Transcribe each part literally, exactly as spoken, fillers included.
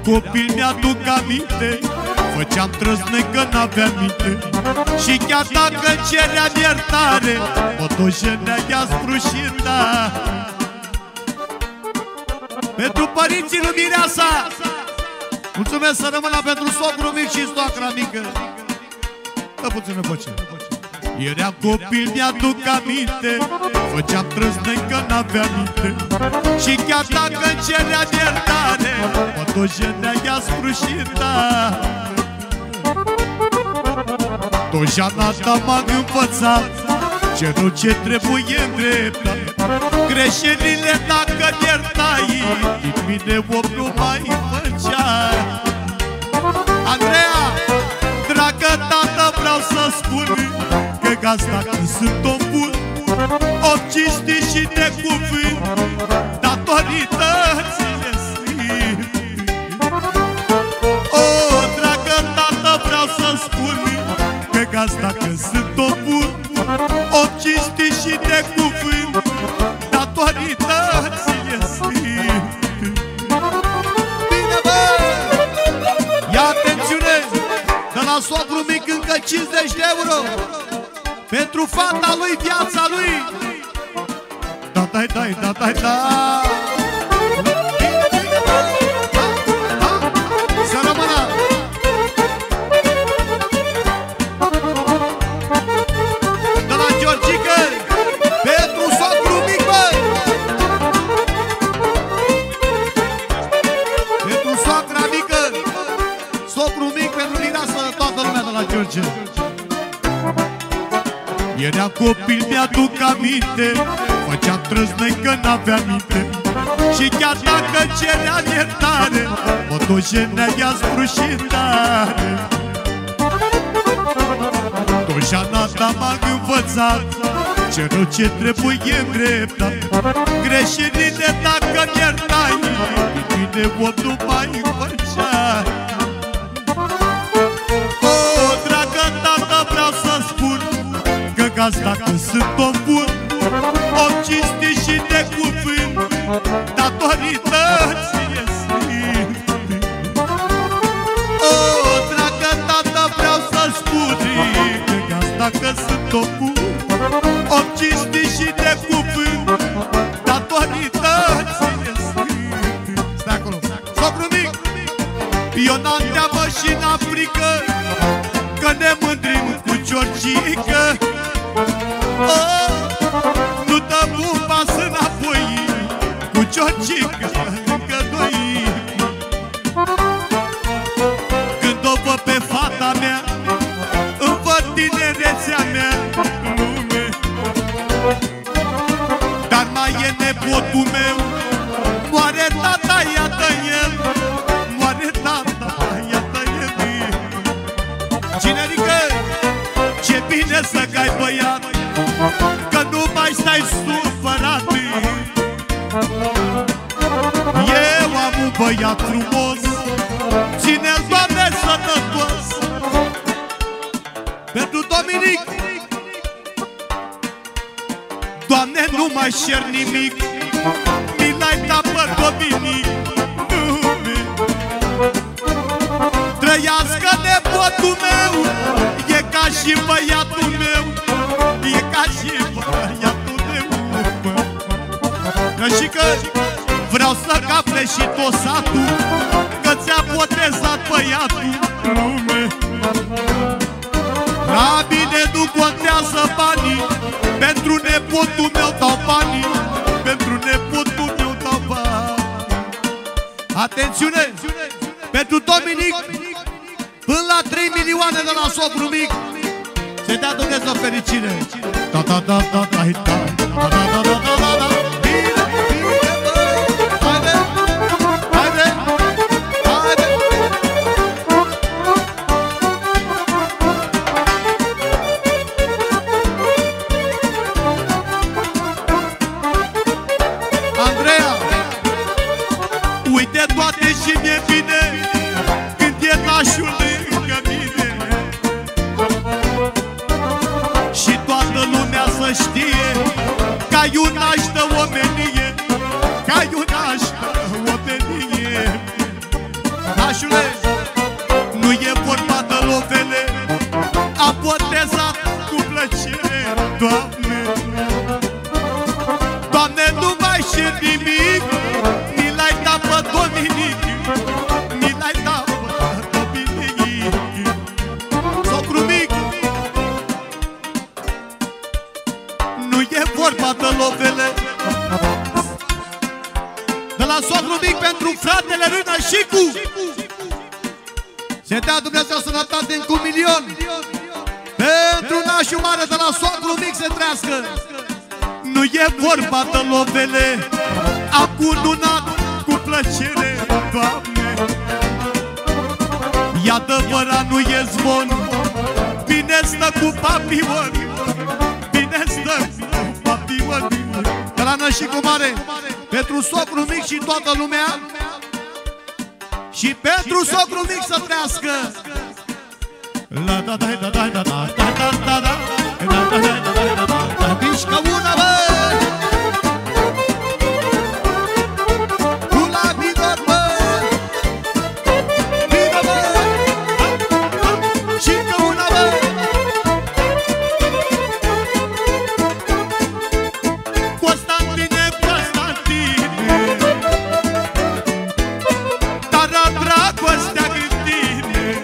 copil mi-aduc aminte, făceam trăsne că n-aveam minte. Și chiar dacă ceream iertare, mă tot jenea ea sprușita. Pentru părinții lui Mireasa, mulțumesc, să rămână pentru socrul mic și soacra mică. Dă puțină voce. Eram copil, mi-aduc aminte, făceam trăsne că n-aveam minte. Și chiar dacă îmi ceream iertare, mă tot jenea ea sprușita. Tot janata m-a învățat ce rău ce trebuie îndreptat. Greșelile dacă iertai, din mine om nu mai făcea. Andreea, dragă tată, vreau să spun că gazda când sunt om bun, om cinstit și de cuvânt, datorită ține simt. O, dragă tată, vreau să spun că gazda când sunt om bun, om cinstit și de cuvânt, datorită ține simt. Bine, bă! Ia atențiune! De la socru mic încă cincizeci de euro pentru fata lui, viața lui. Da, da, da, da, da, da. Să rămână. De la Georgică pentru socru mic, bă. Pentru soacra mică, socru mic, pentru Mireasa, toată lumea de la George. Eram copil, mi-aduc aminte, făceam trăsne că n-aveam minte. Și chiar dacă ceream iertare, mă tot jenea ea sprușitare. Tot janata m-a învățat ce rău ce trebuie îndreptat. Greșelile dacă iertai, din mine om nu mai făcea. O, dragă tată, vreau să spun că gazda când sunt om bun, om cinstit și de cuvânt, datorită ție simt. O, dragă tată, vreau să spun că gazda când sunt om bun, om cinstit și de cuvânt, datorită ție simt. Stai acolo, socru mic! Eu n-am teamă și n-am frică, că ne mândrim cu Georgică. Oh, nu dăm un pas înapoi, cu Georgică încă doi. Când o văd pe fata mea, îmi văd tinerețea mea în lume. Dar mai e nepotul meu, moare tata, iată el, moare tata, iată el. Cinerică, ce bine să ai băiat, că nu mai stai supărat. Eu am un băiat frumos, ține-l, Doamne, sănătos. Pentru Dominic, Doamne, nu mai șer nimic, mi l-ai dat pe Dominic. Trăiască nepotul meu, e ca și băiatul meu, e ca și băiatul meu. Și că vreau să afle și tot satul că ți-a botezat băiatul lume. La mine nu contează banii, pentru nepotul meu dau banii, pentru nepotul meu dau banii. Atențiune! Pentru Dominic, până la trei milioane de la socru mic, să-i dea Dumnezeu fericire. Da, da, da, da, da, da, da, da, da, da, da, da. Bine, bine, bă! Haide, haide, haide! Andreea, uite toate și mi-e bine când e nașul lângă mine. Și toată lumea să știe că ai un socru mic pentru fratele Rână Șicu. Se dea Dumnezeu sănătate încă un milion. Pentru nașul mare de la socru mic se trească. Nu e vorba de lovele, am cununat cu plăcere, Doamne. E adevărat, nu e zvon, bine stă cu papion, bine stă cu papion. De la Nășicu Mare, pentru socru mic și toată lumea. Și pentru socru mic să trească. La da da da da da da da da da da da da da da. Mișcă una, bă! Cu la vigor, bă! Vină, bă! Și încă una, bă! Constantine, Constantine, dar-a dragostea în tine.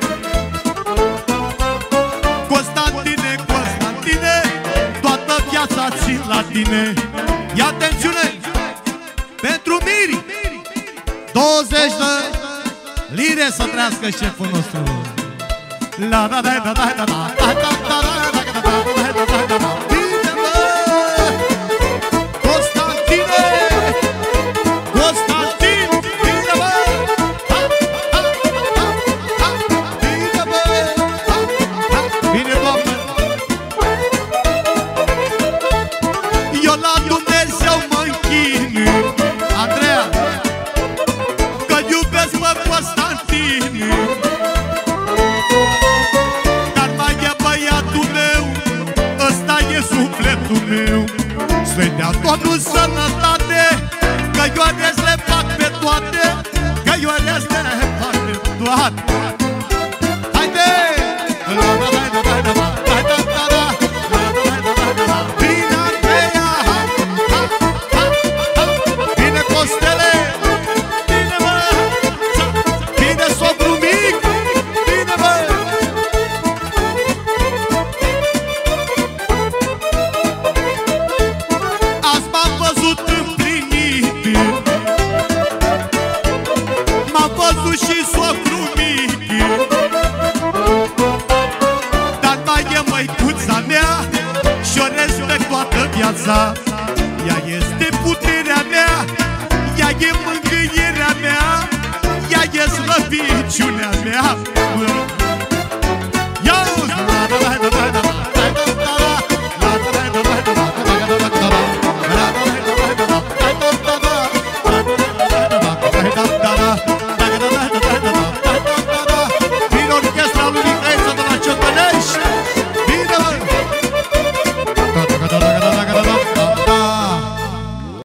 Constantine, Constantine, toată viața țin la tine. Ia atențiune! Pentru Miri, douăzeci de lire să trească șeful nostru. La da da da da da da da da da da da da da. Bine, bă! Constantine! Constantin! Bine, bă! Bine, bă! Bine, Doamne! Eu la Dumnezeu mă închin, Andreea, că-l iubesc pe Constantin. Dar mai e băiatul meu, ăsta e sufletul meu. Să-i dea Domnul sănătate, că eu ales le fac pe toate, că eu ales le fac pe toate. Haide! La la la la la la la la la la. Bine, Andreea! Bine, Costele! Bine, mă! Bine, socru mic! Bine, mă! Azi m-am văzut împlinit, m-am văzut și socru mic. Dar mai e măicuța mea și-o respect toată viața. Ea este puterea mea, ea e mângâierea mea, ea e slăbiciunea mea.